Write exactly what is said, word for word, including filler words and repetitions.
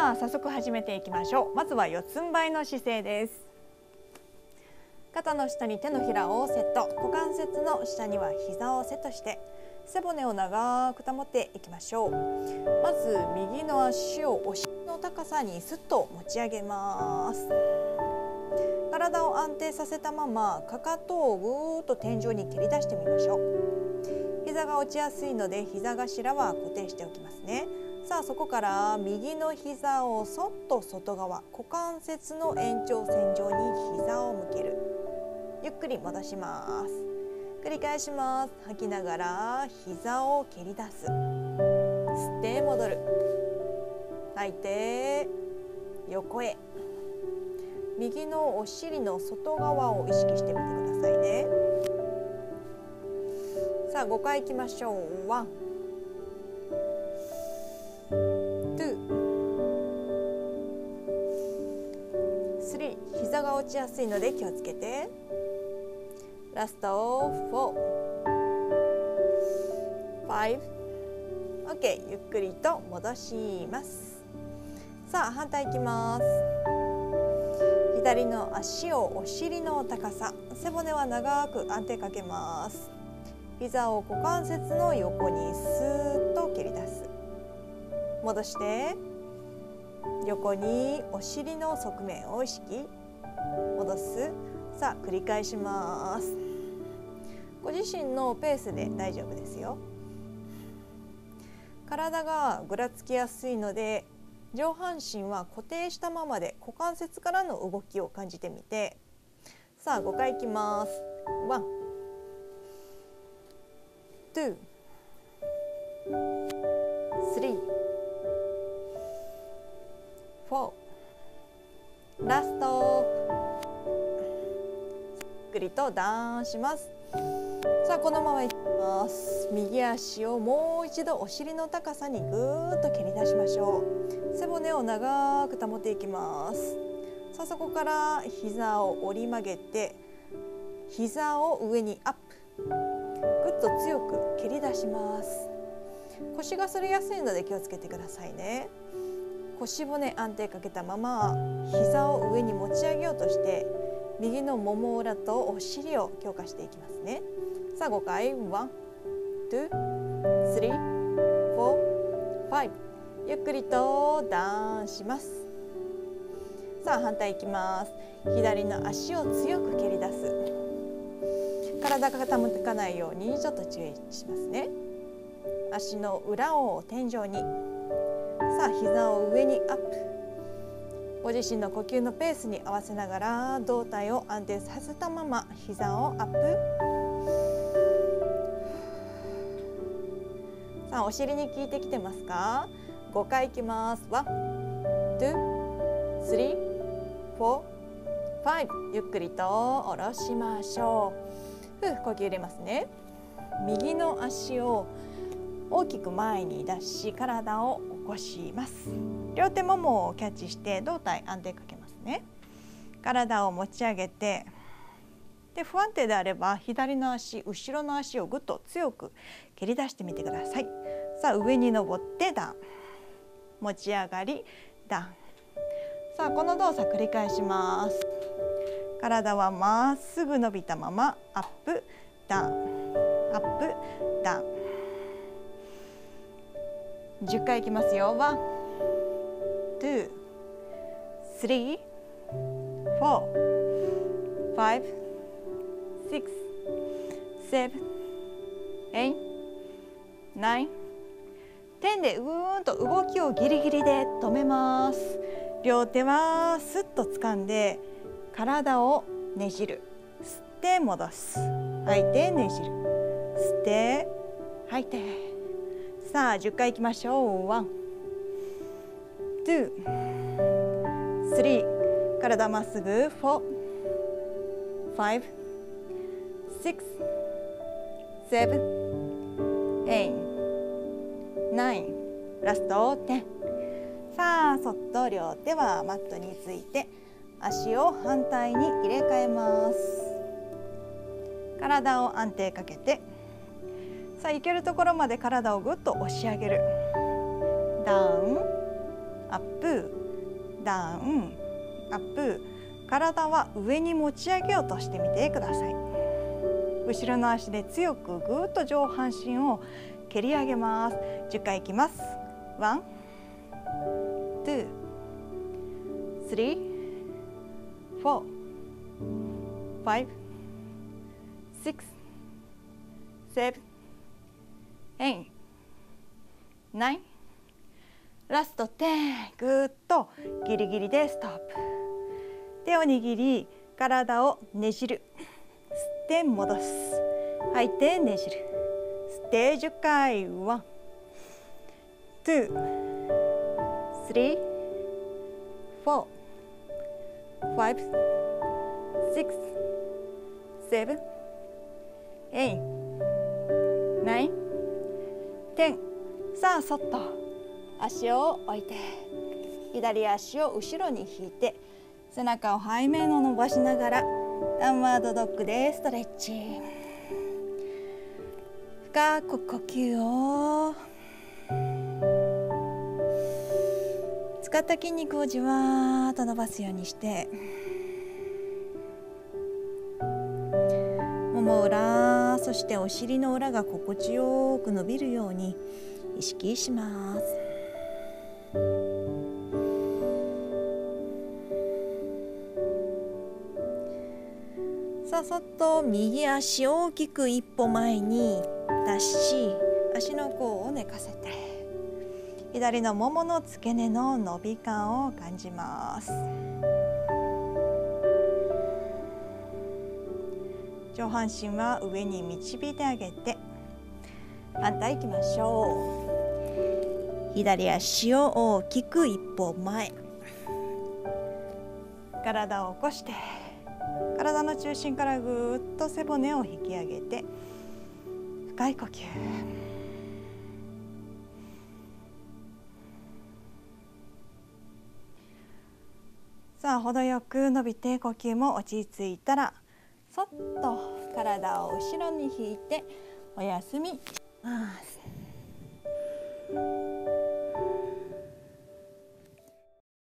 さあ早速始めていきましょう。まずは四つん這いの姿勢です。肩の下に手のひらをセット、股関節の下には膝をセットして背骨を長く保っていきましょう。まず右の足をお尻の高さにスッと持ち上げます。体を安定させたままかかとをぐーっと天井に蹴り出してみましょう。膝が落ちやすいので膝頭は固定しておきますね。さあそこから右の膝をそっと外側、股関節の延長線上に膝を向ける。ゆっくり戻します。繰り返します。吐きながら膝を蹴り出す。吸って戻る。吐いて横へ。右のお尻の外側を意識してみてくださいね。さあごかいいきましょう。ワン、ツー、スリー。膝が落ちやすいので気をつけて。ラストフォー、ファイブ。オッケー。ゆっくりと戻します。さあ反対いきます。左の足をお尻の高さ、背骨は長く安定かけます。膝を股関節の横にスーッと蹴り出す。戻して横にお尻の側面を意識。戻す。さあ繰り返します。ご自身のペースで大丈夫ですよ。体がぐらつきやすいので上半身は固定したままで股関節からの動きを感じてみて。さあごかいいきます。ワン、ツー、スリー、フォー。ラスト。ゆっくりとダウンします。さあこのままいきます。右足をもう一度お尻の高さにぐーっと蹴り出しましょう。背骨を長く保っていきます。さあそこから膝を折り曲げて膝を上にアップ。ぐっと強く蹴り出します。腰が反りやすいので気をつけてくださいね。腰骨安定かけたまま膝を上に持ち上げようとして右のもも裏とお尻を強化していきますね。さあごかい。ワン、ツー、スリー、フォー、ファイブ。ゆっくりとダウンします。さあ反対いきます。左の足を強く蹴り出す。体が傾かないようにちょっと注意しますね。足の裏を天井に。さあ膝を上にアップ。ご自身の呼吸のペースに合わせながら胴体を安定させたまま膝をアップ。さあお尻に効いてきてますか？ごかいいきます。ワン、ツー、スリー、フォー、ファイブ。ゆっくりと下ろしましょう。ふう呼吸入れますね。右の足を大きく前に出し体を起こします。両手ももをキャッチして胴体安定かけますね。体を持ち上げて、で不安定であれば左の足、後ろの足をぐっと強く蹴り出してみてください。さあ上に登ってダウン、持ち上がりダウン。さあこの動作繰り返します。体はまっすぐ伸びたままアップダウン、アップダウン。じゅっかいいきますよ。ワン、ツー、スリー、フォー、ファイブ、シックス、セブン、エイト、ナイン、テンでうーんと動きをギリギリで止めます。両手はスッと掴んで体をねじる。吸って戻す。吐いてねじる。吸って吐いて。さあじゅっかいいきましょう。ワン、ツー、スリー。体まっすぐ。フォー、ファイブ、シックス、セブン、エイト、ナイン。ラストテン。さあそっと両手はマットについて足を反対に入れ替えます。体を安定かけて、さあいけるところまで体をぐっと押し上げる。ダウン、 アップダウンアップ。体は上に持ち上げようとしてみてください。後ろの足で強くぐーっと上半身を蹴り上げます。じゅっかいいきます。ワン、ツー、スリー、フォー、ファイブ、シックス、セブン、エイト、ナイン、ラストテン。ぐーっとギリギリでストップ。手を握り体をねじる。吸って戻す。吐いてねじる。吸ってじゅっかい。ワン、ツー、スリー、フォー、ファイブ、シックス、セブン、エイト、ナイン、テン。さあそっと足を置いて左足を後ろに引いて背中を背面を伸ばしながらダウンワードドッグでストレッチ。深く呼吸を。使った筋肉をじわーっと伸ばすようにしてもも裏そしてお尻の裏が心地よく伸びるように意識します。さあそっと右足を大きく一歩前に出し足の甲を寝かせて左のももの付け根の伸び感を感じます。上半身は上に導いてあげて反対いきましょう。左足を大きく一歩前体を起こして体の中心からぐーっと背骨を引き上げて深い呼吸。さあ程よく伸びて呼吸も落ち着いたらそっと体を後ろに引いてお休みします。